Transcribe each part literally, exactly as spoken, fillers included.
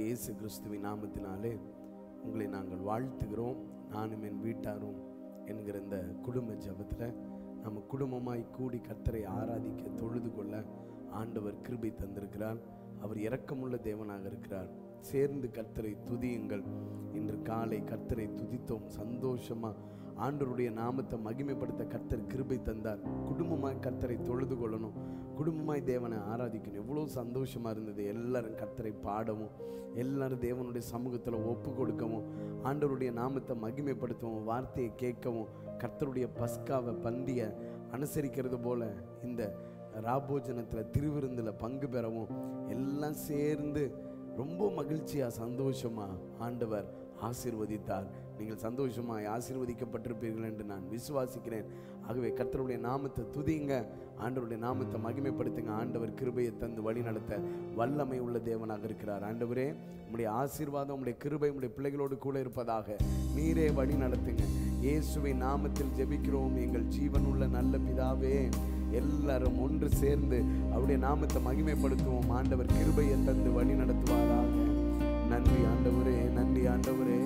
ஆண்டவராகிய இயேசு கிறிஸ்துவின் நாமத்தினாலே உங்களை நாங்கள் வாழ்த்துகிறோம். நானும் என் வீட்டாரும் என்கிற இந்த குடும்ப ஜெபத்தில் நம்ம குடும்பமாய் கூடி கர்த்தரை ஆராதிக்க தொழுது கொள்ள ஆண்டவர் கிருபை தந்திருக்கிறார். அவர் இரக்கமுள்ள தேவனாக இருக்கிறார். சேர்ந்து கர்த்தரை துதியுங்கள். இன்று காலை கர்த்தரை துதித்தோம். சந்தோஷமா ஆண்டவருடைய நாமத்தை மகிமைப்படுத்த கர்த்தர் கிருபை தந்தார். குடும்பமாய் கர்த்தரை தொழுது கொள்ளணும், குடும்பமாய் தேவனை ஆராதிக்கணும். எவ்வளோ சந்தோஷமா இருந்தது. எல்லாரும் கர்த்தரை பாடவும், எல்லாரும் தேவனுடைய சமூகத்தில் ஒப்பு கொடுக்கவும், ஆண்டவருடைய நாமத்தை மகிமைப்படுத்தவும், வார்த்தையை கேட்கவும், கர்த்தருடைய பஸ்காவை பந்திய அனுசரிக்கிறது போல இந்த ராபோஜனத்தில் திருவிருந்தில் பங்கு பெறவும் எல்லாம் சேர்ந்து ரொம்ப மகிழ்ச்சியாக சந்தோஷமாக ஆண்டவர் ஆசீர்வதித்தார். நீங்கள் சந்தோஷமாய் ஆசீர்வதிக்கப்பட்டிருப்பீர்கள் என்று நான் விசுவாசிக்கிறேன். ஆகவே கர்த்தருடைய நாமத்தை துதிங்க, ஆண்டவருடைய நாமத்தை மகிமைப்படுத்துங்க. ஆண்டவர் கிருபையை தந்து வழி நடத்த வல்லமை உள்ள தேவனாக இருக்கிறார். ஆண்டவரே, உம்முடைய ஆசீர்வாதம், உம்முடைய கிருபை உம்முடைய பிள்ளைகளோடு கூட இருப்பதாக. நீரே வழி நடத்துங்க. இயேசுவின் நாமத்தில் ஜெபிக்கிறோம் எங்கள் ஜீவன் உள்ள நல்ல பிதாவே. எல்லாரும் ஒன்று சேர்ந்து அவருடைய நாமத்தை மகிமைப்படுத்துவோம். ஆண்டவர் கிருபையை தந்து வழி நடத்துவாராக. நன்றி ஆண்டவரே, நன்றி ஆண்டவரே.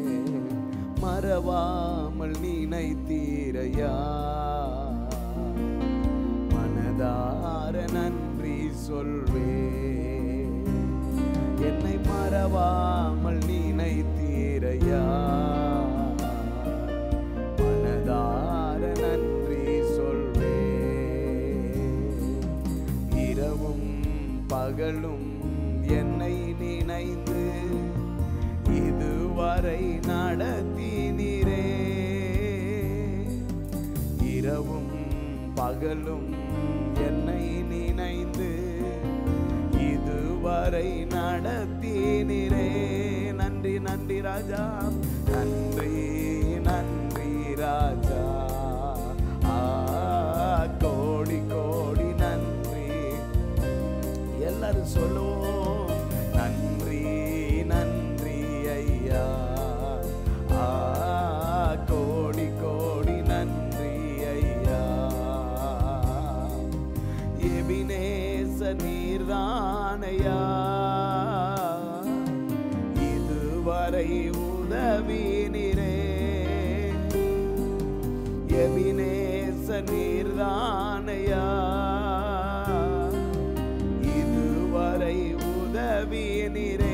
மறவாமல் நினைத்தீரையா, மனதார நன்றி சொல்வே. என்னை மறவாமல் நினைத்தீரையா, மனதார நன்றி சொல்வே. இரவும் பகலும் என்னை நினைந்து இதுவரை நடத்தினீரே. இரவும் பகலும் என்னை நினைந்து இதுவரை நடத்தினீரே. நன்றி நன்றி ராஜா, நன்றி நன்றி ராஜா. ஆ கோடி கோடி நன்றி. எல்லாரும் சொல்லுவோம், நன்றி நன்றி ஐயா. ஆ கோடி கோடி நன்றி ஐயா. எபினேச நீர்தானையா, இதுவரை உதவினீரே. எபினேச நீர்தானையா, இதுவரை உதவினீரே.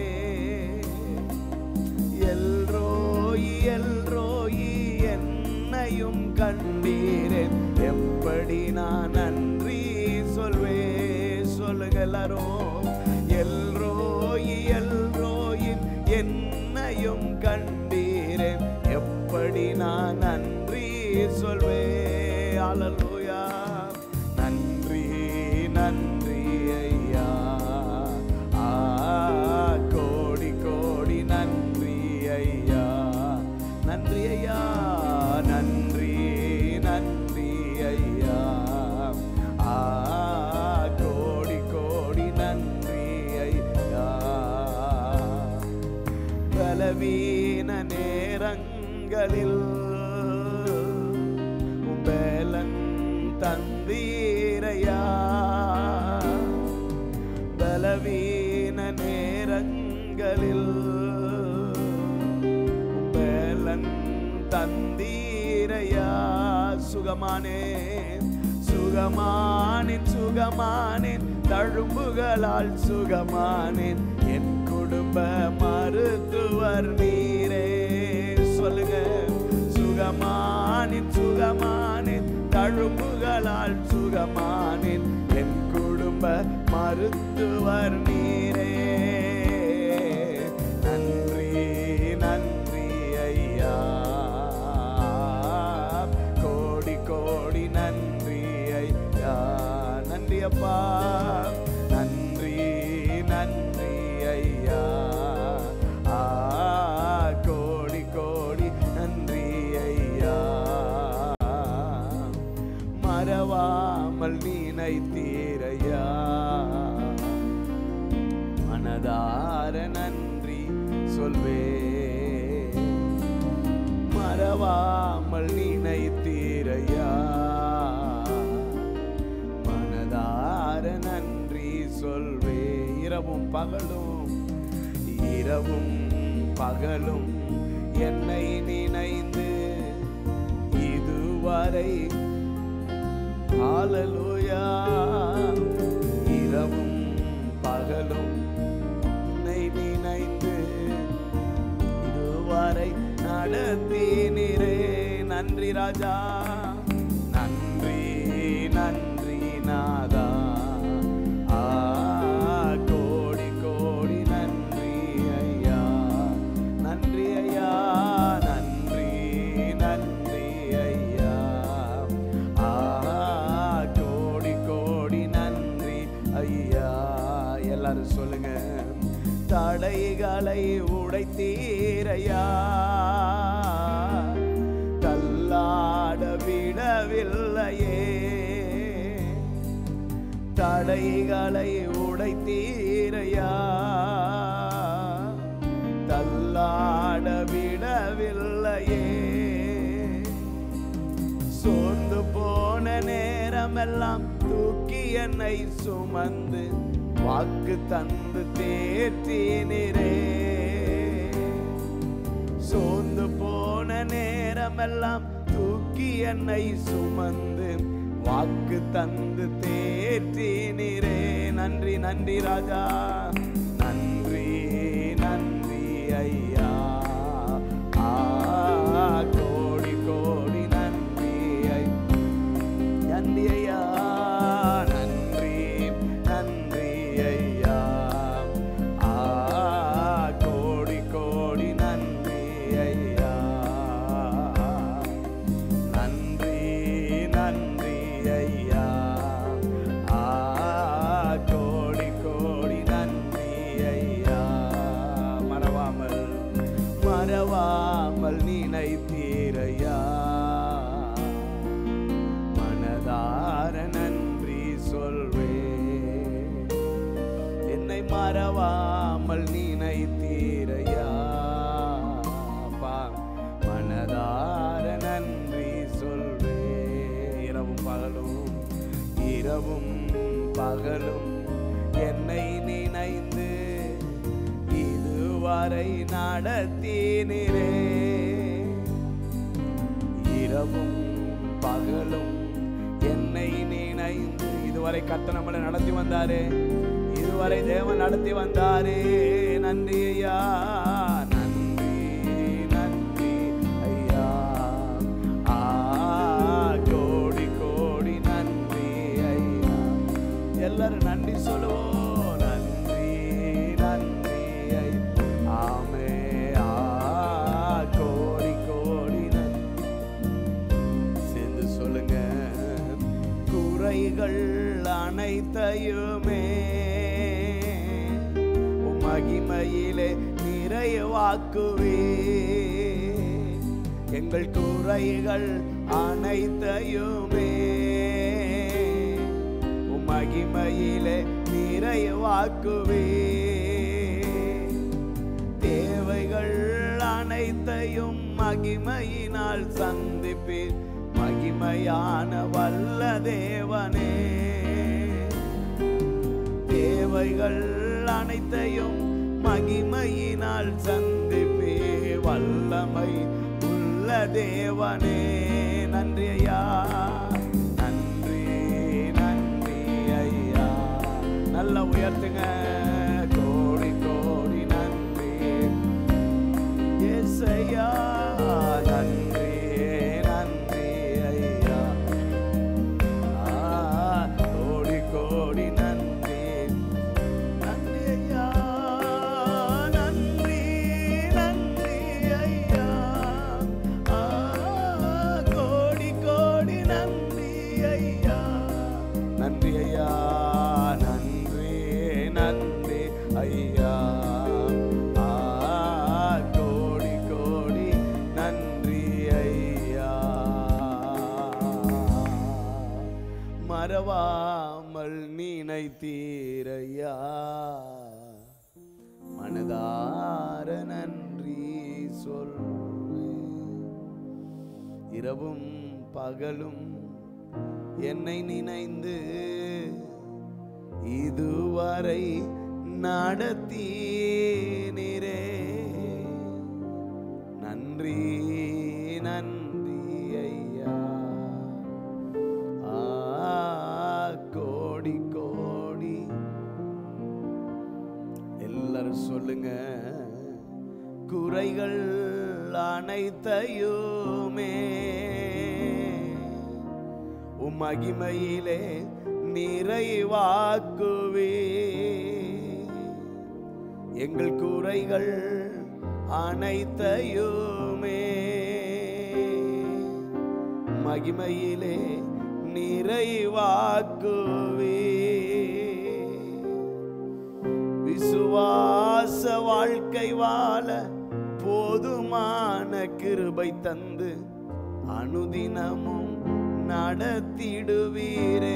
எல்ரோயி எல்ரோயி என்னையும் கண்டீரே. எப்படி நான் நன்றி சொல்வே. சொல்லுங்க எல்லாரும், எல்ரோயி எல்ரோயி என்னையும் கண்டீரே. எப்படி நான் நன்றி சொல்வே. அல்லேலூயா. நன்றி நன்றி ஐயா. ஆ கோடி கோடி நன்றி ஐயா. நன்றி ஐயா, நன்றி நன்றி ஐயா. ஆ கோடி கோடி நன்றி ஐயா. பலவீன நேரங்களில் பலன் தந்தீரையா. பலவீன நேரங்களில் பலன் தந்தீரையா. சுகமானேன் சுகமானேன் சுகமானேன், தழும்புகளால் சுகமானேன். என் குடும்ப மருத்துவர் நீரே. சொல்லுங்க, சுகமானேன் சுகமானேன், தழும்புகளால் சுகமானேன். என் குடும்ப மருத்துவர் நீரே. நன்றி நன்றி ஐயா. கோடி கோடி நன்றி ஐயா. நன்றி அப்பா, நன்றி நன்றி ஐயா. ஆ கோடி கோடி நன்றி ஐயா. மறவாமல் நினைத்தீரையா, மனதார நன்றி சொல்வே. மறவாமல் நினைத்தீரையா, மனதார நன்றி சொல்வே. இரவும் பகலும் இரவும் பகலும் என்னை நினைந்து இதுவரை ஹல்லேலூயா இரவும் பகலும் என்னை நினைந்து இதுவரை நடத்தினீரே. நன்றி ராஜா, நன்றி நன்றி நாதா, ஆ கோடி கோடி நன்றி ஐயா, நன்றி ஐயா, நன்றி நன்றி ஐயா, ஆ கோடி கோடி நன்றி ஐயா. எல்லாரும் சொல்லுங்க, தடைகளை உடைத்தீரையா, தள்ளாட விடவில்லையே, தடைகளை உடைத்தீரையா, தள்ளாட விடவில்லையே. சோர்ந்து போன நேரமெல்லாம் தூக்கி என்னை சுமந்து வாக்கு தந்து தேற்றினீரே. சோர்ந்து போன நேரமெல்லாம் தூக்கி என்னை சுமந்து வாக்கு தந்து தேற்றினீரே. நன்றி நன்றி ராஜா, நன்றி நன்றி ஐயா, ஆ கோடி கோடி நன்றி ஐ நன்றி ஐயா, நன்றி நன்றி ஐயா, ஆ கோடி கோடி நன்றி ஐயா, நன்றி நன்றி ஐயா, ஆ கோடி கோடி நன்றி ஐயா. மறவாமல் மறவாமல் நினைத்தீரையா, மனதார நன்றி சொல்வே. என்னை மறவாமல் நினைத்தீரையா, மனதார நன்றி சொல்வே. இரவும் பகலும் இரவும் பகலும் என்னை நினைந்து இதுவரை நடத்தினீரே. இரவும் பகலும் என்னை நினைந்து இதுவரை கர்த்தர் நம்மளை நடத்தி வந்தாரே, இதுவரை தேவன் நடத்தி வந்தாரே. நன்றி ஐயா, நன்றி நன்றி ஐயா, ஆ கோடி கோடி நன்றி ஐயா. எல்லாரும் நன்றி சொல்லுவோம், நன்றி நன்றி ஐ ஆமே, ஆ கோடி கோடி நன்றி. சேர்ந்து சொல்லுங்க, குறைகள் அனைத்தையுமே மகிமையிலே நிறைவாக்குவே. எங்கள் குறைகள் அனைத்தையுமே மகிமையிலே நிறைவாக்குவே. தேவைகள் அனைத்தையும் மகிமையினால் சந்திப்பீர், மகிமையான வல்ல தேவனே. தேவைகள் அனைத்தையும் மகிமையினால் சந்திப்பே, வல்லமை உள்ள தேவனே. நன்றி ஐயா, நன்றி நன்றி ஐயா. நல்ல உயர்த்துங்க, கோடி கோடி நன்றி ஏசையா, நன்றி நன்றி ஐயா, ஆ கோடி கோடி நன்றி நன்றி ஐயா, நன்றி நன்றி ஐயா, ஆ கோடி கோடி நன்றி ஐயா, நன்றி ஐயா, நன்றி நன்றி ஐயா, ஆ கோடி கோடி நன்றி ஐயா. மறவாமல் நினைத்தீரையா, மனதார நன்றி சொல்வேன். இரவும் பகலும் என்னை நினைந்து இதுவரை நடத்தினீரே. சொல்லுங்க. குறைகள் அனைத்தையுமே உம் மகிமையிலே நிறைவாக்குவே. எங்கள் குறைகள் அனைத்தையுமே மகிமையிலே நிறைவாக்குவே. விசுவாச வாழ்க்கை வாழ போதுமான கிருபை தந்து அனுதினமும் நடத்திடுவீரே.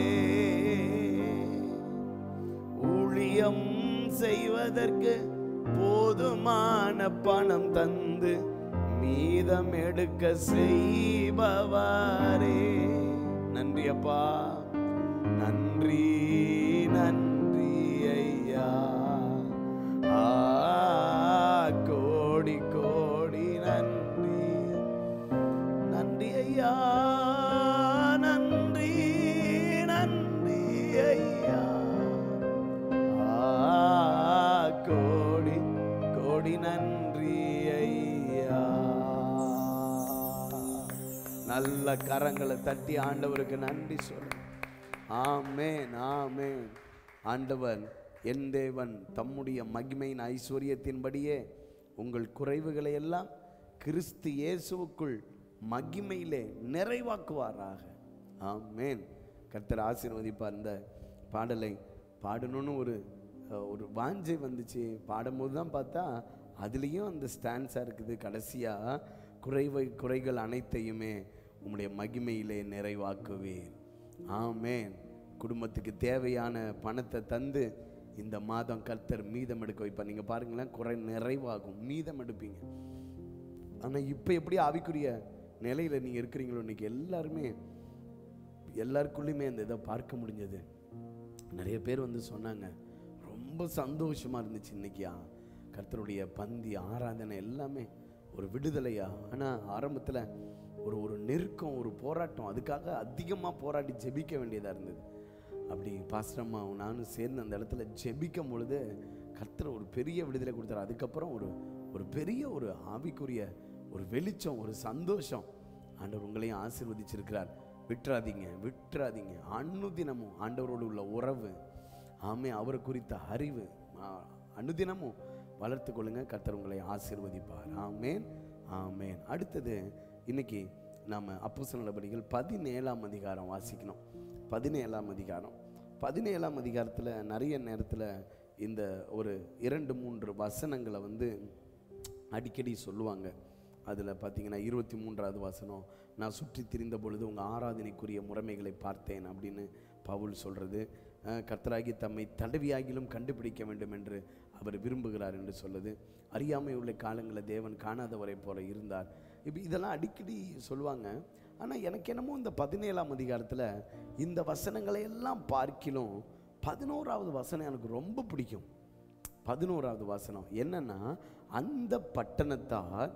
ஊழியம் செய்வதற்கு போதுமான பணம் தந்து மீதம் எடுக்க செய்பவரே. நன்றி அப்பா, நன்றி நன்றி ஐயா. ஆ கோடி கோடி நன்றி. நன்றி ஐயா, நன்றி நன்றி ஐயா. ஆ கோடி கோடி நன்றி ஐயா. நல்ல கரங்களை தட்டி ஆண்டவருக்கு நன்றி சொல்லு. ஆமென், ஆமென். ஆண்டவர் என் தேவன் தம்முடைய மகிமையின் ஐஸ்வர்யத்தின்படியே உங்கள் குறைவுகளை எல்லாம் கிறிஸ்து இயேசுவுக்குள் மகிமையிலே நிறைவாக்குவாராக. ஆமென். கர்த்தர் ஆசீர்வதிப்பார். இந்த பாடலை பாடணும்னு ஒரு ஒரு வாஞ்சை வந்துச்சு. பாடும்போது தான் பார்த்தா அதுலேயும் அந்த ஸ்டான்ஸாக இருக்குது. கடைசியாக குறைவை குறைகள் அனைத்தையுமே உம்முடைய மகிமையிலே நிறைவாக்குவேன். ஆமென். குடும்பத்துக்கு தேவையான பணத்தை தந்து இந்த மாதம் கர்த்தர் மீதம் எடுக்க வைப்பார். நீங்கள் பாருங்களேன், குறை நிறைவாகும், மீதம் எடுப்பீங்க. ஆனால் இப்போ எப்படி ஆவிக்குரிய நிலையில் நீங்கள் இருக்கிறீங்களோ இன்றைக்கி எல்லாருமே எல்லாருக்குள்ளேயுமே அந்த இதை பார்க்க முடிஞ்சது. நிறைய பேர் வந்து சொன்னாங்க, ரொம்ப சந்தோஷமாக இருந்துச்சு இன்னைக்கியா கர்த்தருடைய பந்தி ஆராதனை எல்லாமே ஒரு விடுதலையா. ஆனால் ஆரம்பத்தில் ஒரு ஒரு நெருக்கம், ஒரு போராட்டம், அதுக்காக அதிகமாக போராடி ஜெபிக்க வேண்டியதாக இருந்தது. அப்படி பாஸ்டம்மாவும் நானும் சேர்ந்து அந்த இடத்துல ஜெபிக்கும் பொழுது கர்த்தர் ஒரு பெரிய விடுதலை கொடுத்தார். அதுக்கப்புறம் ஒரு ஒரு பெரிய ஒரு ஆவிக்குரிய ஒரு வெளிச்சம், ஒரு சந்தோஷம். ஆண்டவர் உங்களையும் ஆசீர்வதிச்சிருக்கிறார். விட்டுறாதீங்க, விட்டுறாதீங்க. அனுதினமும் ஆண்டவரோடு உள்ள உறவு, ஆமே, அவரை குறித்த அறிவு அனுதினமும் வளர்த்து கொள்ளுங்க. கர்த்தர் உங்களை ஆசீர்வதிப்பார். ஆமேன், ஆமேன். அடுத்தது இன்னைக்கு நாம் அப்போஸ்தலர் நடபடிகள் பதினேழாம் அதிகாரம் வாசிக்கணும். பதினேழாம் அதிகாரம் பதினேழாம் அதிகாரத்தில் நிறைய நேரத்தில் இந்த ஒரு இரண்டு மூன்று வசனங்களை வந்து அடிக்கடி சொல்லுவாங்க. அதில் பார்த்தீங்கன்னா இருபத்தி மூன்றாவது வசனம், நான் சுற்றி திரிந்த பொழுது உங்கள் ஆராதனைக்குரிய முறைமைகளை பார்த்தேன் அப்படின்னு பவுல் சொல்கிறது. கர்த்தராகி தம்மை தடவியாகிலும் கண்டுபிடிக்க வேண்டும் என்று அவர் விரும்புகிறார் என்று சொல்லுது. அறியாமை உள்ள காலங்களில் தேவன் காணாதவரை போல இருந்தார். இப்போ இதெல்லாம் அடிக்கடி சொல்லுவாங்க. ஆனால் எனக்கு என்னமோ இந்த பதினேழாம் அதிகாரத்தில் இந்த வசனங்களை எல்லாம் பார்க்கிலும் பதினோராவது வசனம் எனக்கு ரொம்ப பிடிக்கும். பதினோராவது வசனம் என்னன்னா, அந்த பட்டணத்தார்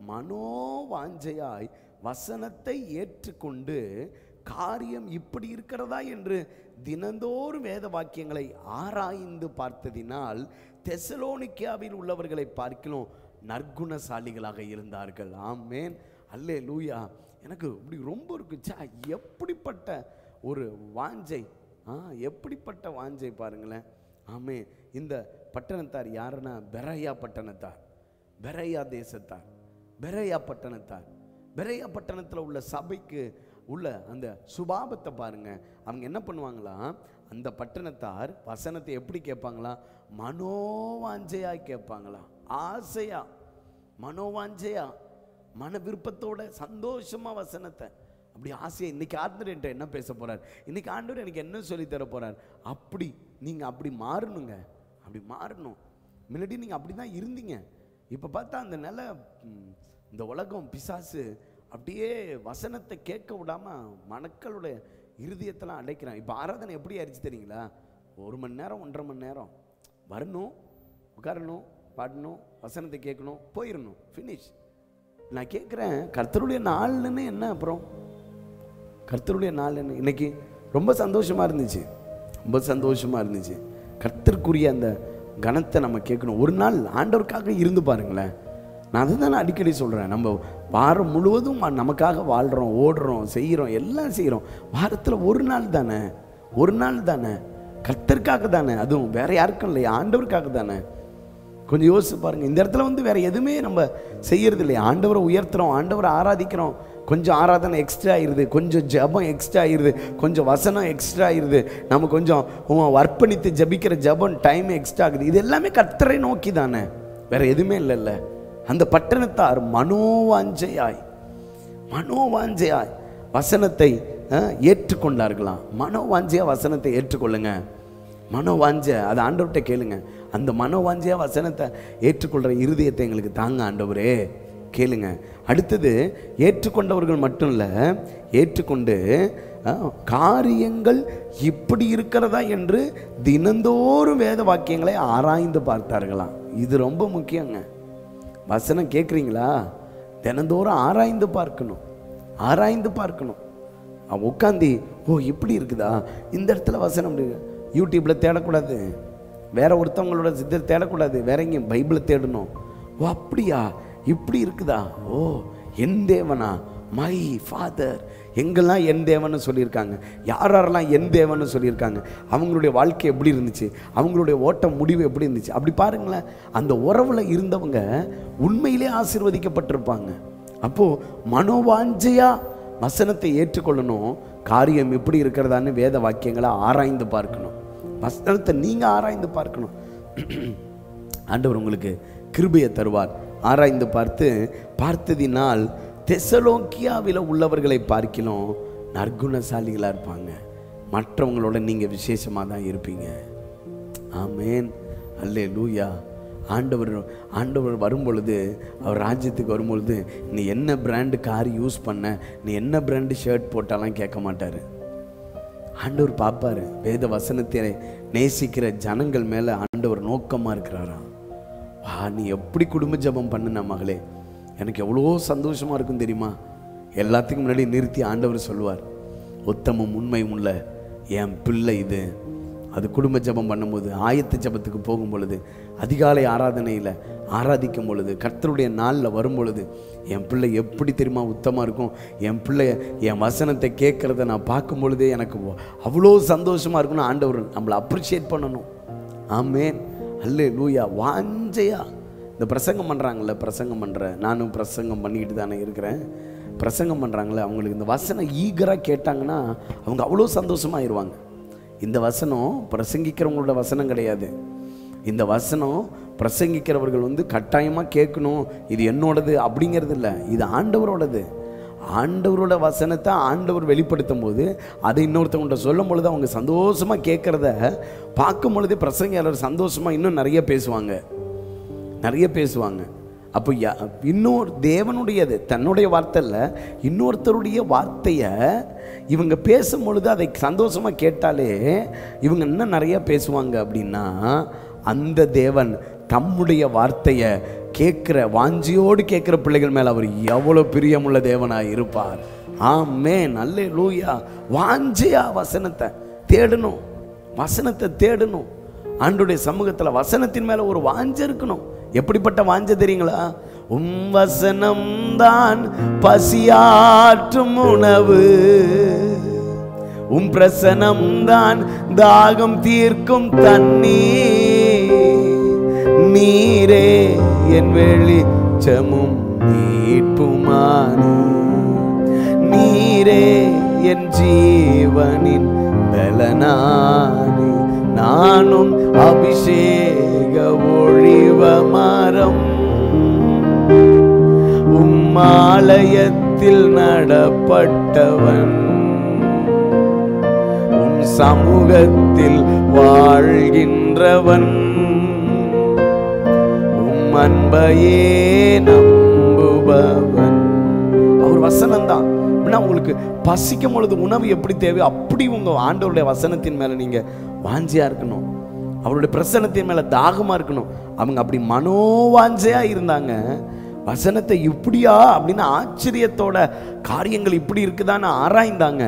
மனோவாஞ்சையாய் வசனத்தை ஏற்றுக்கொண்டு காரியம் இப்படி இருக்கிறதா என்று தினந்தோறும் வேத வாக்கியங்களை ஆராய்ந்து பார்த்ததினால் தெசலோனிக்கேவில் உள்ளவர்களை பார்க்கிலும் நற்குணசாலிகளாக இருந்தார்கள். ஆமேன், அல்லேலூயா. எனக்கு இப்படி ரொம்ப இருக்குச்சா, எப்படிப்பட்ட ஒரு வாஞ்சை, ஆ எப்படிப்பட்ட வாஞ்சை பாருங்களேன். ஆமே, இந்த பட்டணத்தார் யாருன்னா பெரையா பட்டணத்தார், பெரையா தேசத்தார், பெரையா பட்டணத்தார். பெரையா பட்டணத்தில் உள்ள சபைக்கு உள்ள அந்த சுபாவத்தை பாருங்க. அவங்க என்ன பண்ணுவாங்களாம், அந்த பட்டணத்தார் வசனத்தை எப்படி கேட்பாங்களா, மனோவாஞ்சையா கேட்பாங்களா, ஆசையா, மனோவாஞ்சையா, மன விருப்பத்தோட சந்தோஷமா வசனத்தை அப்படி ஆசையா. இன்னைக்கு ஆண்டவர் என்கிட்ட என்ன பேச போறார், இன்னைக்கு ஆண்டவர் எனக்கு என்ன சொல்லி தர போறார், அப்படி நீங்க அப்படி மாறணுங்க, அப்படி மாறணும். முன்னாடி நீங்க அப்படிதான் இருந்தீங்க. இப்ப பார்த்தா அந்த நிலை, இந்த உலகம் பிசாசு அப்படியே வசனத்தை கேட்க விடாம மக்களுடைய இருதயத்தெல்லாம் அடைக்கிறான். இப்போ ஆராதனை எப்படி ஆயிடுச்சு தெரியுங்களா, ஒரு மணி நேரம் ஒன்றரை மணி நேரம் வரணும், உட்காரணும், பாடணும், வசனத்தை கேட்கணும், போயிடணும், ஃபினிஷ். நான் கேட்குறேன், கர்த்தருடைய நாள்னு என்ன? அப்புறம் கர்த்தருடைய நாள் என்ன? இன்னைக்கு ரொம்ப சந்தோஷமா இருந்துச்சு, ரொம்ப சந்தோஷமா இருந்துச்சு. கர்த்தருக்குரிய அந்த கனத்தை நம்ம கேட்கணும். ஒரு நாள் ஆண்டவருக்காக இருந்து பாருங்களேன். நான் அதுதான் நான் அடிக்கடி சொல்கிறேன். நம்ம வாரம் முழுவதும் நமக்காக வாழ்கிறோம், ஓடுறோம், செய்கிறோம், எல்லாம் செய்கிறோம். வாரத்தில் ஒரு நாள் தானே, ஒரு நாள் தானே, கர்த்தருக்காக தானே, அதுவும் வேற யாருக்கும் இல்லையா, ஆண்டவருக்காக தானே. கொஞ்சம் யோசிச்சு பாருங்கள். இந்த இடத்துல வந்து வேற எதுவுமே நம்ம செய்யறது இல்லையா. ஆண்டவரை உயர்த்துறோம், ஆண்டவரை ஆராதிக்கிறோம், கொஞ்சம் ஆராதனை எக்ஸ்ட்ரா ஆயிடுது, கொஞ்சம் ஜபம் எக்ஸ்ட்ரா ஆயிடுது, கொஞ்சம் வசனம் எக்ஸ்ட்ரா ஆயிடுது, நம்ம கொஞ்சம் அர்ப்பணித்து ஜபிக்கிற ஜபம் டைம் எக்ஸ்ட்ரா ஆகுது. இது எல்லாமே கர்த்தரை நோக்கி தானே, வேற எதுவுமே இல்லைல்ல. அந்த பட்டணத்தார் மனோவாஞ்சையாய் மனோவாஞ்சையாய் வசனத்தை ஏற்றுக்கொண்டார்களாம். மனோவாஞ்சையா வசனத்தை ஏற்றுக்கொள்ளுங்க. மனோவாஞ்ச அதை ஆண்டவர்கிட்ட கேளுங்க. அந்த மனோவாஞ்சையா வசனத்தை ஏற்றுக்கொள்கிற இருதயத்தை எங்களுக்கு தாங்க ஆண்டவரே, கேளுங்க. அடுத்தது, ஏற்றுக்கொண்டவர்கள் மட்டும் இல்லை, ஏற்றுக்கொண்டு காரியங்கள் இப்படி இருக்கிறதா என்று தினந்தோறும் வேத வாக்கியங்களை ஆராய்ந்து பார்த்தார்களாம். இது ரொம்ப முக்கியங்க. வசனம் கேட்குறீங்களா, தினந்தோறும் ஆராய்ந்து பார்க்கணும், ஆராய்ந்து பார்க்கணும். உட்காந்தி ஓ இப்படி இருக்குதா, இந்த இடத்துல வசனம் யூடியூப்பில் தேடக்கூடாது, வேற ஒருத்தவங்களோட சித்தர் தேடக்கூடாது, வேற எங்கேயும் பைபிளை தேடணும். ஓ அப்படியா, இப்படி இருக்குதா, ஓ என் தேவனா, மை ஃபாதர், எங்கெல்லாம் என் தேவன்னு சொல்லியிருக்காங்க, யார் யாரெல்லாம் என் தேவன்னு சொல்லியிருக்காங்க, அவங்களுடைய வாழ்க்கை எப்படி இருந்துச்சு, அவங்களுடைய ஓட்ட முடிவு எப்படி இருந்துச்சு, அப்படி பாருங்களேன். அந்த உறவில் இருந்தவங்க உண்மையிலே ஆசீர்வதிக்கப்பட்டிருப்பாங்க. அப்போது மனோவாஞ்சையா வசனத்தை ஏற்றுக்கொள்ளணும். காரியம் எப்படி இருக்கிறதான்னு வேத வாக்கியங்களை ஆராய்ந்து பார்க்கணும். வசனத்தை நீங்கள் ஆராய்ந்து பார்க்கணும். ஆண்டவர் உங்களுக்கு கிருபையை தருவார். ஆராய்ந்து பார்த்து பார்த்ததினால் தெசலோனிக்கேவில் உள்ளவர்களை பார்க்கிலும் நற்குணசாலிகளாக இருப்பாங்க. மற்றவங்களோட நீங்கள் விசேஷமாக தான் இருப்பீங்க. ஆமேன், அல்லேலூயா. ஆண்டவர் ஆண்டவர் வரும்பொழுது, அவர் ராஜ்யத்துக்கு வரும்பொழுது, நீ என்ன பிராண்டு கார் யூஸ் பண்ண, நீ என்ன பிராண்டு ஷர்ட் போட்டாலாம் கேட்க மாட்டார். ஆண்டவர் பார்ப்பார். வேத வசனத்தை நேசிக்கிற ஜனங்கள் மேலே ஆண்டவர் நோக்கமாக இருக்கிறாரா. வா, நீ எப்படி குடும்ப ஜபம் பண்ணுன மகளே, எனக்கு எவ்வளோ சந்தோஷமாக இருக்கும் தெரியுமா. எல்லாத்துக்கும் முன்னாடி நிறுத்தி ஆண்டவர் சொல்லுவார், உத்தமம் உண்மை உள்ள என் பிள்ளை இது. அது குடும்ப ஜபம் பண்ணும்போது, ஆயத்த ஜபத்துக்கு போகும் பொழுது, அதிகாலை ஆராதனையில் ஆராதிக்கும் பொழுது, கர்த்தருடைய நாளில் வரும் பொழுது, என் பிள்ளை எப்படி தெரியுமா உத்தமாக இருக்கும். என் பிள்ளை என் வசனத்தை கேட்குறத நான் பார்க்கும் பொழுதே எனக்கு அவ்வளோ சந்தோஷமாக இருக்குன்னு ஆண்டவர் நம்மளை அப்ரிஷியேட் பண்ணணும். ஆமேன், அல்லேலூயா. வாஞ்சையா இந்த பிரசங்கம் பண்ணுறாங்களே, பிரசங்கம் பண்ணுற நானும் பிரசங்கம் பண்ணிக்கிட்டு தானே இருக்கிறேன். பிரசங்கம் பண்ணுறாங்களே, அவங்களுக்கு இந்த வசனம் ஈகராக கேட்டாங்கன்னா அவங்க அவ்வளோ சந்தோஷமாகிடுவாங்க. இந்த வசனம் பிரசங்கிக்கிறவங்களோட வசனம் கிடையாது. இந்த வசனம் பிரசங்கிக்கிறவர்கள் வந்து கட்டாயமாக கேட்கணும், இது என்னோடது அப்படிங்கிறது இல்லை, இது ஆண்டவரோடது. ஆண்டவரோட வசனத்தை ஆண்டவர் வெளிப்படுத்தும் போது அதை இன்னொருத்தவங்கள்ட்ட சொல்லும் பொழுது அவங்க சந்தோஷமாக கேட்குறத பார்க்கும் பொழுது பிரசங்கியாளர் சந்தோஷமாக இன்னும் நிறைய பேசுவாங்க, நிறைய பேசுவாங்க. அப்போ இன்னொரு தேவனுடையது, தன்னுடைய வார்த்தை இல்லை, இன்னொருத்தருடைய வார்த்தையை இவங்க பேசும் பொழுது அதை சந்தோஷமாக கேட்டாலே இவங்க இன்னும் நிறைய பேசுவாங்க. அப்படின்னா அந்த தேவன் தம்முடைய வார்த்தையை கேட்குற வாஞ்சியோடு கேட்குற பிள்ளைகள் மேலே அவர் எவ்வளோ பிரியமுள்ள தேவனாக இருப்பார். ஆமென், அல்லேலூயா. வாஞ்சியா வசனத்தை தேடணும், வசனத்தை தேடணும். ஆண்டவருடைய சமூகத்தில் வசனத்தின் மேலே ஒரு வாஞ்சை இருக்கணும். எப்படிப்பட்ட வாஞ்சை தெரியுங்களா? உம் வசனம் தான் பசியாற்றும் உணவு, உம் பிரசனம் தான் தாகம் தீர்க்கும் தண்ணீர், நீரே என் வெளிச்சமும் மீட்புமானே, நீரே என் ஜீவனின் பலனானே, நானும் அபிஷேக ஒளிவ மரம், உம்மாலயத்தில் நடப்பட்டவன், உம் சமூகத்தில் வாழ்கின்றவன், உம் அன்பையே நம்புபவன். அவர் வசனம்தான். உங்களுக்கு பசிக்கும் பொழுது உணவு எப்படி தேவை, அப்படி உங்க ஆண்டவருடைய வசனத்தின் மேல நீங்க வாஞ்சியா இருக்கணும், அவருடைய பிரசன்னத்தின் மேல தாகமா இருக்கணும். அவங்க அப்படி மனோவாஞ்சையா இருந்தாங்க. வசனத்தை இப்படியா அப்படின்னு ஆச்சரியத்தோட காரியங்கள் இப்படி இருக்குதான்னு ஆராய்ந்தாங்க.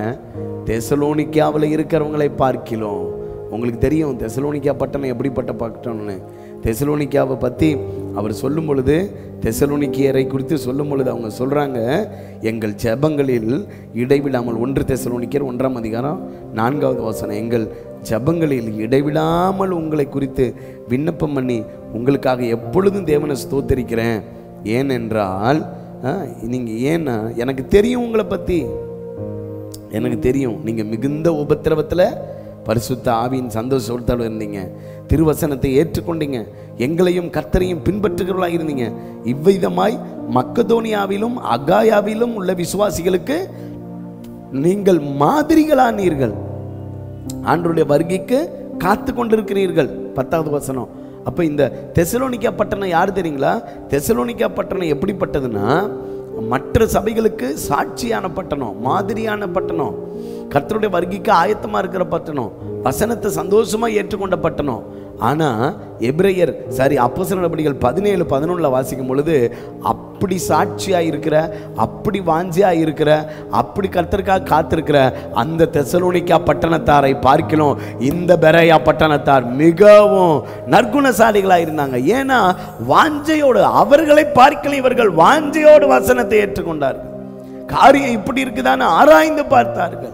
தெசலோனிக்கேவில் இருக்கிறவங்களை பார்க்கிலும், உங்களுக்கு தெரியும் தெசலோனிக்கா பட்டணம் எப்படிப்பட்ட பட்டணம்னு. தெசலோனிக்காவை பற்றி அவர் சொல்லும் பொழுது, தெசலோனிக்கியரை குறித்து சொல்லும் பொழுது அவங்க சொல்கிறாங்க, எங்கள் ஜெபங்களில் இடைவிடாமல், ஒன்று தெசலோனிக்கர் ஒன்றாம் அதிகாரம் நான்காவது வசனம், எங்கள் ஜெபங்களில் இடைவிடாமல் உங்களை குறித்து விண்ணப்பம் பண்ணி உங்களுக்காக எப்பொழுதும் தேவனை ஸ்தோத்தரிக்கிறேன். ஏனென்றால் நீங்கள், ஏன்னா எனக்கு தெரியும், உங்களை பற்றி எனக்கு தெரியும், நீங்கள் மிகுந்த உபத்திரவத்தில் பரிசுத்த ஆவியின் சந்தோஷத்தோடு இருந்தீங்க, திருவசனத்தை ஏற்றுக்கொண்டீங்க, எங்களையும் கர்த்தரையும் பின்பற்றுகிறவர்களாக இருந்தீங்க. இவ்விதமாய் மக்கதோனியாவிலும் அகாயாவிலும் உள்ள விசுவாசிகளுக்கு நீங்கள் மாதிரிகளானீர்கள், ஆண்டவருடைய வருகைக்கு காத்து கொண்டிருக்கிறீர்கள். பத்தாவது வசனம். அப்போ இந்த தெசலோனிக்கா பட்டணம் யார் தெரியுங்களா? தெசலோனிக்கா பட்டணம் எப்படிப்பட்டதுன்னா, மற்ற சபைகளுக்கு சாட்சியான பட்டணம், மாதிரியான பட்டணம், கர்த்தருடைய வருகைக்கு ஆயத்தமாக இருக்கிற பட்டணம், வசனத்தை சந்தோஷமாக ஏற்றுக்கொண்ட பட்டணம். ஆனால் எபிரேயர் சாரி அப்போஸ்தலர் நடபடிகள் பதினேழு பதினொன்றில் வாசிக்கும் பொழுது, அப்படி சாட்சியாக இருக்கிற, அப்படி வாஞ்சியாக இருக்கிற, அப்படி கர்த்தருக்காக காத்திருக்கிற அந்த தெசலோனிக்கா பட்டணத்தாரை பார்க்கிறோம் இந்த பெரேயா பட்டணத்தார் மிகவும் நற்குணசாலிகளாக இருந்தாங்க. ஏன்னா வாஞ்சையோடு, அவர்களை பார்க்கல இவர்கள் வாஞ்சையோடு வசனத்தை ஏற்றுக்கொண்டார்கள். காரியம் இப்படி இருக்குதான்னு ஆராய்ந்து பார்த்தார்கள்.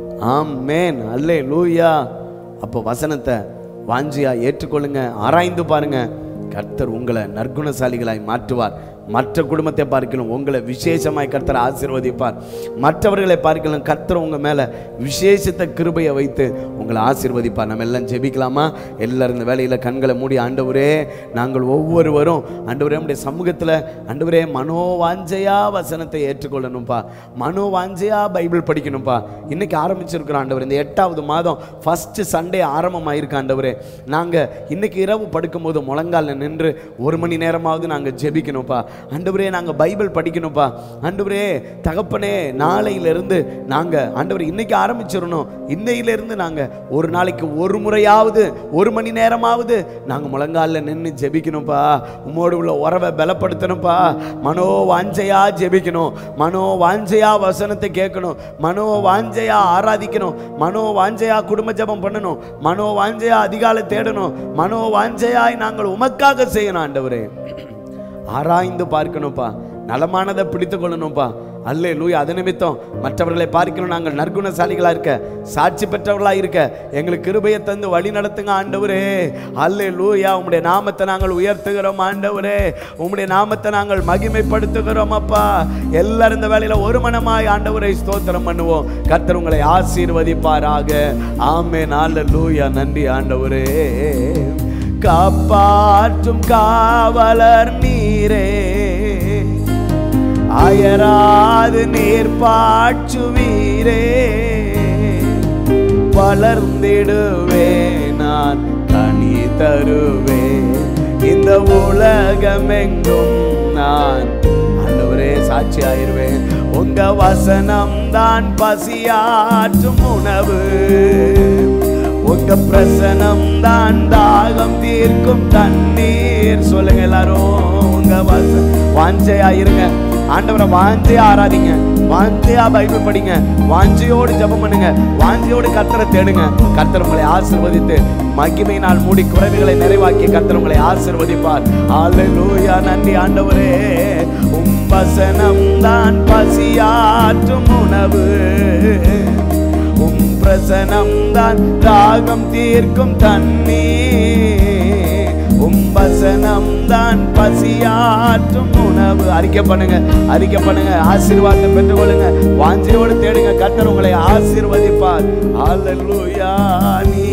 ஆமென், அல்லேலூயா. அப்போ வசனத்தை வாஞ்சியா ஏற்றுக்கொள்ளுங்க, ஆராய்ந்து பாருங்க. கர்த்தர் உங்களை நற்குணசாலிகளாய் மாற்றுவார். மற்ற குடும்பத்தை பார்க்கலாம் உங்களை விசேஷமாய் கர்த்தர் ஆசீர்வதிப்பார். மற்றவர்களை பார்க்கலாம் கர்த்தர் உங்கள் மேலே விசேஷத்தை கிருபையை வைத்து உங்களை ஆசீர்வதிப்பார். நம்ம எல்லாம் ஜெபிக்கலாமா? எல்லாரும் இந்த வேலையில் கண்களை மூடி, ஆண்டவரே நாங்கள் ஒவ்வொருவரும் ஆண்டவரே நம்முடைய சமூகத்தில் ஆண்டவரே மனோவாஞ்சையா வசனத்தை ஏற்றுக்கொள்ளணும்ப்பா, மனோவாஞ்சையா பைபிள் படிக்கணும்ப்பா. இன்னைக்கு ஆரம்பிச்சிருக்கிறோம் ஆண்டவர், இந்த எட்டாவது மாதம் ஃபஸ்ட்டு சண்டே ஆரம்பமாயிருக்கு ஆண்டவரே. நாங்கள் இன்னைக்கு இரவு படுக்கும்போது முழங்கால நின்று ஒரு மணி நேரமாவது நாங்கள் ஜெபிக்கணும்ப்பா. ஆண்டவரே நாங்கள் பைபிள் படிக்கணும்ப்பா. ஆண்டவரே தகப்பனே, நாளையிலிருந்து நாங்கள் ஆண்டவரே இன்னைக்கு ஆரம்பிச்சிடணும். இன்னையிலிருந்து நாங்கள் ஒரு நாளைக்கு ஒரு முறையாவது ஒரு மணி நேரமாவது நாங்கள் முழங்காலில் நின்று ஜெபிக்கணும்ப்பா. உம்மோடு உள்ள உறவை பலப்படுத்தணும்ப்பா. மனோ வாஞ்சையா ஜெபிக்கணும், மனோ வாஞ்சையா வசனத்தை கேட்கணும், மனோ வாஞ்சையா ஆராதிக்கணும், மனோ வாஞ்சையா குடும்ப ஜெபம் பண்ணணும், மனோ வாஞ்சையா அதிகாலை தேடணும், மனோ வாஞ்சையாய் நாங்கள் உமக்காக செய்யணும். ஆண்டவரே ஆராய்ந்து பார்க்கணும்ப்பா, நலமானதை பிடித்து கொள்ளணும்ப்பா. அல்லேலூயா. அது நிமித்தம் மற்றவர்களை பார்க்கணும், நாங்கள் நற்குணசாலிகளாக இருக்க, சாட்சி பெற்றவர்களாக இருக்க எங்களுக்கு கிருபையை தந்து வழி நடத்துங்க ஆண்டவரே. அல்லேலூயா. உம்முடைய நாமத்தை நாங்கள் உயர்த்துகிறோம் ஆண்டவரே, உம்முடைய நாமத்தை நாங்கள் மகிமைப்படுத்துகிறோம் அப்பா. எல்லாரும் இந்த வேளையில் ஒரு மனமாய் ஆண்டவரை ஸ்தோத்திரம் பண்ணுவோம். கர்த்தர் உங்களை ஆசீர்வதிப்பாராக. ஆமென். அல்லேலூயா. நன்றி ஆண்டவரே. காப்பாற்றும் காவலர் நீரே, அயராது நீர் பாய்ச்சுவீரே, வளர்ந்திடுவே நான் கனி தருவே, இந்த உலகமெங்கும் நான் ஆண்டவரே சாட்சி ஆயிருவேன். உங்க வசனம் தான் பசியாற்றும் உணவு, உங்க பிரசனம் தான் தாகம் தீர்க்கும் தண்ணீர். சொல்லுங்க எல்லாரும், உங்க வாஞ்சையா இருங்க, ஆண்டவரை வாஞ்சையா ஆராதிங்க, வாஞ்சையா பைபிள் படிங்க, வாஞ்சையோடு ஜெபம் பண்ணுங்க, வாஞ்சையோடு கர்த்தரை தேடுங்க. கர்த்தர் உங்களை ஆசீர்வதித்து மகிமையினால் மூடி குறைவுகளை நிறைவாக்கி கர்த்தர் உங்களை ஆசீர்வதிப்பார். அல்லேலூயா. நன்றி ஆண்டவரே. உம் வசனம் தான் பசியாற்றும் உணவு, உம் பிரசனம் தான் தாகம் தீர்க்கும் தண்ணீர், உம் வசனம் தான் பசியாற்றும் உணவு. அறிக்கை பண்ணுங்க, அறிக்கை பண்ணுங்க, ஆசீர்வாதத்தை பெற்றுக்கொள்ளுங்க, வாஞ்சையோடு தேடுங்க, கர்த்தர் உங்களை ஆசீர்வதிப்பார். அல்லேலூயா. நீ